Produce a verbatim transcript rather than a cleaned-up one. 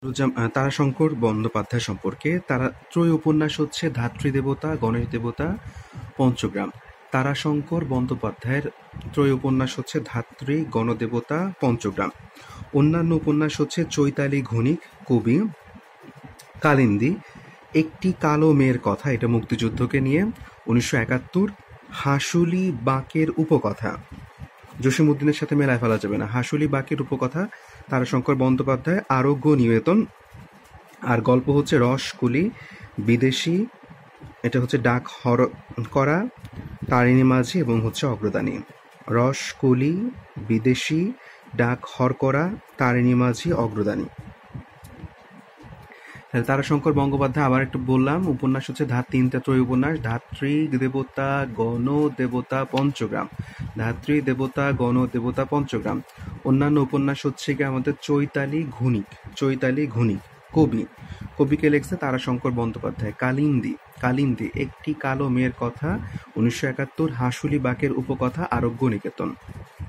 রুজাম- আহ, তারাশঙ্কর বন্দ্যোপাধ্যায় সম্পর্কে। তারা ত্রয়ী উপন্যাস হচ্ছে ধাত্রী দেবতা, গণেশ দেবতা, পঞ্চগ্রাম। তারাশঙ্কর বন্দ্যোপাধ্যায়ের ত্রয়ী উপন্যাস হচ্ছে ধাত্রী, গণদেবতা, পঞ্চগ্রাম। অন্যান্য উপন্যাস হচ্ছে চৈতালি ঘনিক, কবি, কালিন্দী, একটি কালো মেয়ের কথা, এটা মুক্তিযুদ্ধকে নিয়ে, উনিশশো একাত্তর, হাসুলি বাঁকের উপকথা, জসীমউদ্দিনের সাথে মেলায় ফেলা যাবে না, হাসুলি বাঁকের উপকথা, তারাশঙ্কর বন্দ্যোপাধ্যায়, আরোগ্য নিবেদন। আর গল্প হচ্ছে রসকুলি, বিদেশি, এটা হচ্ছে ডাক হর করা, তারিণী মাঝি এবং হচ্ছে অগ্রদানী। রসকুলি, বিদেশি, ডাক হরকরা, তারিণী মাঝি, অগ্রদানী। তাহলে তারাশঙ্কর বন্দ্যোপাধ্যায় আবার একটু বললাম, উপন্যাস হচ্ছে ধাত তিনটা ত্রয়ী উপন্যাস, ধাত্রী দেবতা, গণ দেবতা, পঞ্চগ্রাম। ধাত্রী দেবতা, গণ দেবতা, পঞ্চগ্রাম। অন্যান্য উপন্যাস হচ্ছে কি আমাদের চৈতালি ঘনিক, চৈতালি ঘনিক। কবি, কবিকে লিখছে তারাশঙ্কর বন্দ্যোপাধ্যায়। কালিন্দী, কালিন্দী, একটি কালো মেয়ের কথা, উনিশশো একাত্তর, হাসুলি বাঁকের উপকথা, আরোগ্য নিকেতন।